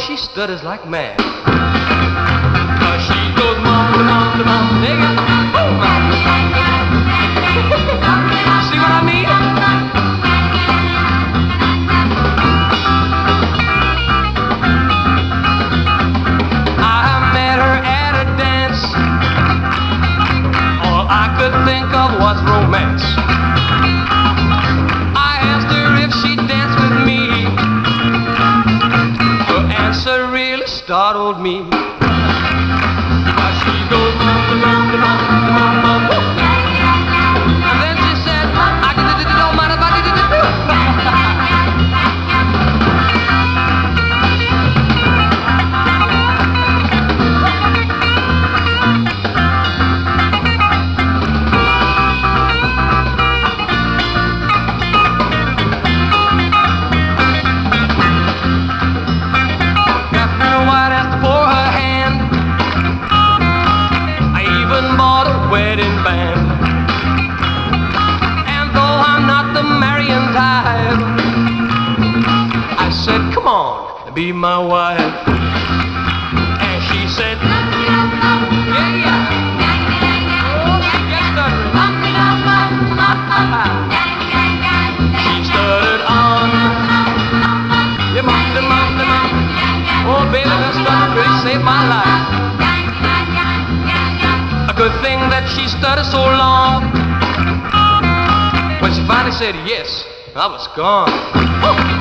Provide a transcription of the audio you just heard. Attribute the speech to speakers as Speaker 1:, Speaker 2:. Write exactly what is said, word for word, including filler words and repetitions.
Speaker 1: she stutters like mad. Uh, she goes mumble, mumble, mumble, dig it. See what I mean? I met her at a dance. All I could think of was romance. I asked her if she'd dance with me. Her answer really startled me. Now she goes mumble, mumble, mumble, mumble, and then she said, I don't mind if I did it. Wedding band. And though I'm not the marrying type, I said, come on, be my wife. And she said, yeah, yeah. Oh, she gets stuttering. She stuttered on. Yeah, mum, mum, mum, mum. Oh, baby, that stutter really saved my life. Good thing that she stuttered so long. When she finally said yes, I was gone. Oh.